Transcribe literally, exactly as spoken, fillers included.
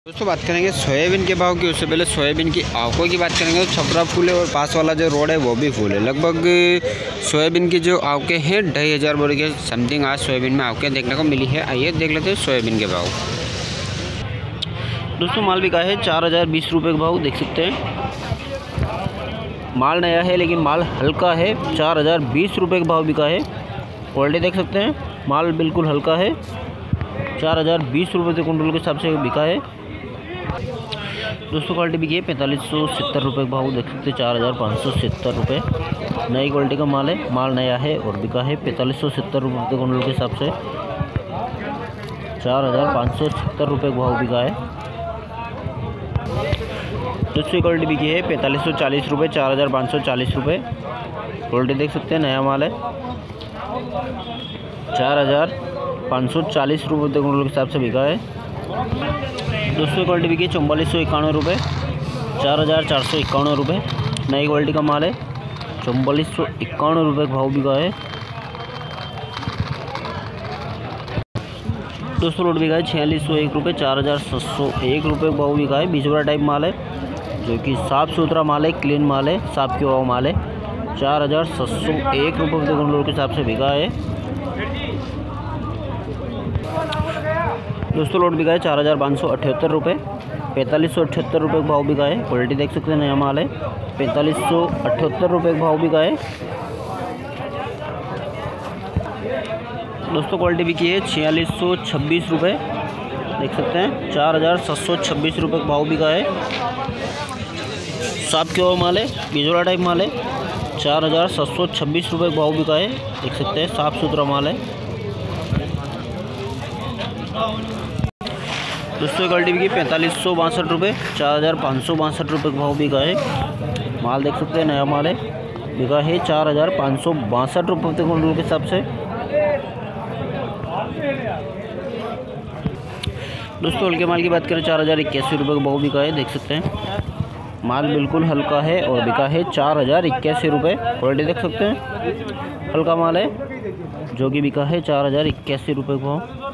दोस्तों बात करेंगे सोयाबीन के भाव की। उससे पहले सोयाबीन की आवकों की बात करेंगे तो छपरा फूल है और पास वाला जो रोड है वो भी फूल है। लगभग सोयाबीन की जो आवकें हैं ढाई हज़ार बोरे के समथिंग आज सोयाबीन में आवकें देखने को मिली है। आइए देख लेते हैं सोयाबीन के भाव। दोस्तों माल बिका है चार हज़ार बीस रुपये का भाव देख सकते हैं। माल नया है लेकिन माल हल्का है। चार हज़ार बीस रुपये का भाव बिका है। क्वालिटी देख सकते हैं, माल बिल्कुल हल्का है। चार हज़ार बीस रुपये के कुंटल के हिसाब से बिका है। दोस्तों क्वालिटी बिकी है पैंतालीस सौ सत्तर रुपये का भाव देख सकते हैं। चार हज़ार पाँच सौ सत्तर रुपये नई क्वालिटी का माल है। माल नया है और बिका है पैंतालीस सौ सत्तर रुपये के कुंटल के हिसाब से। चार हज़ार पाँच सौ सत्तर रुपये का भाव बिका है। दूसरी क्वालिटी बिकी है पैंतालीस सौ चालीस रुपये। चार हज़ार पाँच सौ चालीस रुपये क्वालिटी देख सकते हैं, नया माल है। चार हज़ार पाँच सौ चालीस रुपये के कुंटल के हिसाब से बिका है। दूसरी क्वालिटी बिकी है चौवालीस सौ इक्यानवे रुपये। चार हज़ार चार सौ इक्यानवे रुपये नई क्वालिटी का माल है। चौवालीस सौ इक्यानवे रुपये का भाव बिका है। दोस्तों रोड बिका है छियालीस सौ एक रुपये। चार हज़ार सात सौ एक रुपये का भाव बिका है। बिजोरा टाइप माल है जो कि साफ़ सुथरा माल है, क्लीन माल है, साफ किया हुआ माल है। चार हज़ार सात सौ एक रुपये के कुंटल के हिसाब से बिका है। दोस्तों लोड बिका है चार हज़ार पाँच सौ अठहत्तर रुपये। पैंतालीस सौ अठहत्तर रुपये का भाव बिका है। क्वालिटी देख सकते हैं, नया माल है। पैंतालीस सौ अठहत्तर रुपये का भाव बिका है। दोस्तों क्वालिटी बिकी है छियालीस सौ छब्बीस रुपये देख सकते हैं। चार हज़ार सात सौ छब्बीस रुपये का भाव बिका है। साफ किया हुआ माल है, बिजोरा टाइप माल है। चार हज़ार सात सौ छब्बीस रुपये का भाव बिका है। देख सकते हैं, साफ़ सुथरा माल है। दोस्तों क्वालिटी बिकी पैंतालीस सौ बासठ रुपये। चार हज़ार पाँच सौ बासठ रुपये का भाव बिका है। माल देख सकते हैं, नया माल है। बिका है चार हज़ार पाँच सौ बासठ रुपये के कुंटल के हिसाब से। दोस्तों हल्के माल की बात करें चार हज़ार इक्यासी रुपये का भाव बिका है। देख सकते हैं, माल बिल्कुल हल्का है और बिका है चार हज़ार इक्यासी रुपये। क्वालिटी देख सकते हैं, हल्का माल है जो कि बिका है चार हज़ार इक्यासी रुपये का भाव।